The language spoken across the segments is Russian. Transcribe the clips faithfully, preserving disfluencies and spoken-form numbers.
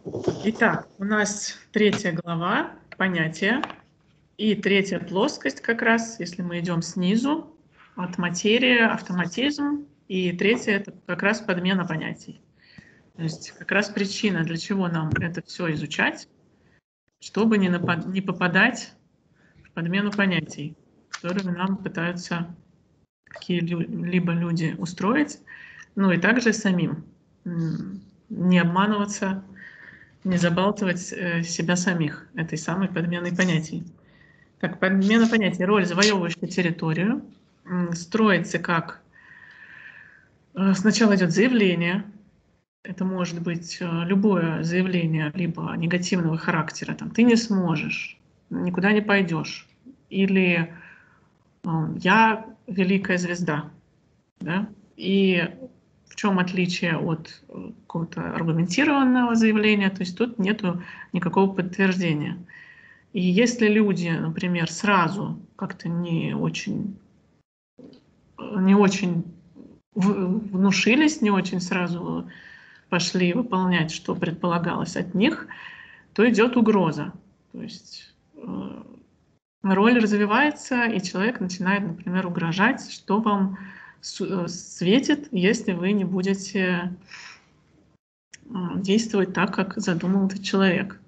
Итак, у нас третья глава понятия и третья плоскость как раз, если мы идем снизу, от материи, автоматизм, и третья — это как раз подмена понятий. То есть как раз причина, для чего нам это все изучать, чтобы не, напад... не попадать в подмену понятий, которые нам пытаются какие-либо люди устроить, ну и также самим не обманываться, не забалтывать э, себя самих этой самой подменой понятий. Так, подмена понятий. Роль завоевывающей территорию м, строится как э, сначала идет заявление. Это может быть э, любое заявление, либо негативного характера. Там, ты не сможешь, никуда не пойдешь. Или э, я великая звезда. Да? И в чем отличие от какого-то аргументированного заявления? То есть тут нету никакого подтверждения. И если люди, например, сразу как-то не очень, не очень внушились, не очень сразу пошли выполнять, что предполагалось от них, то идет угроза. То есть э, роль развивается, и человек начинает, например, угрожать, что вам светит, если вы не будете действовать так, как задумал этот человек.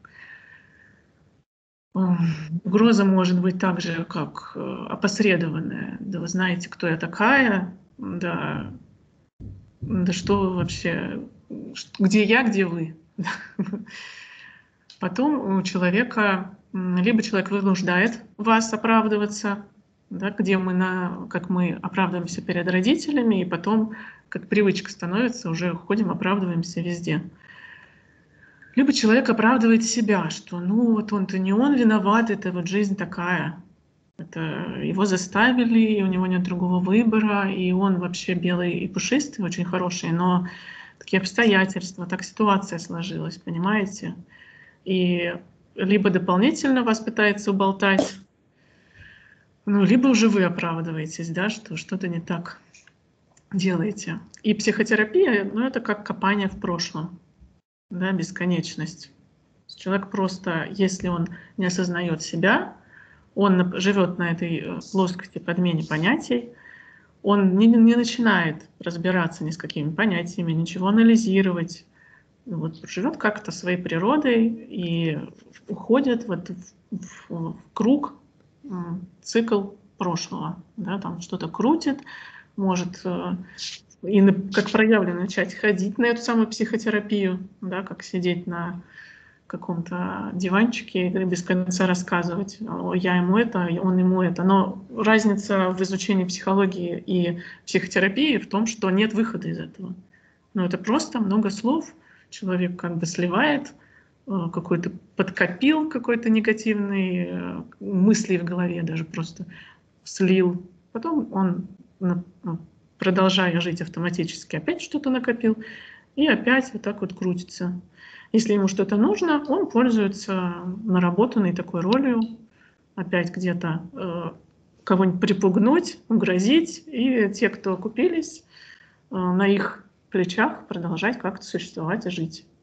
Угроза может быть также как опосредованная. Да вы знаете, кто я такая, да, да что вы вообще, где я, где вы. Потом у человека, либо человек вынуждает вас оправдываться, да, где мы на, как мы оправдываемся перед родителями, и потом, как привычка становится, уже ходим, оправдываемся везде. Либо человек оправдывает себя, что ну вот он-то не он виноват, это вот жизнь такая. Это его заставили, и у него нет другого выбора, и он вообще белый и пушистый, очень хороший, но такие обстоятельства, так ситуация сложилась, понимаете? И либо дополнительно вас пытается уболтать, ну, либо уже вы оправдываетесь, да, что что-то не так делаете. И психотерапия, ну, это как копание в прошлом. Да, бесконечность. Человек просто, если он не осознает себя, он живет на этой плоскости подмене понятий, он не, не начинает разбираться ни с какими понятиями, ничего анализировать. Вот, живет как-то своей природой и уходит вот в, в, в круг, цикл прошлого. Да, там что-то крутит, может и как проявлено начать ходить на эту самую психотерапию, да, как сидеть на каком-то диванчике и без конца рассказывать, я ему это, он ему это. Но разница в изучении психологии и психотерапии в том, что нет выхода из этого. Но это просто много слов, человек как бы сливает, какой-то подкопил какой-то негативный мысли в голове, даже просто слил. Потом он, продолжая жить автоматически, опять что-то накопил, и опять вот так вот крутится. Если ему что-то нужно, он пользуется наработанной такой ролью, опять где-то э, кого-нибудь припугнуть, угрозить, и те, кто купились, э, на их плечах продолжать как-то существовать и жить.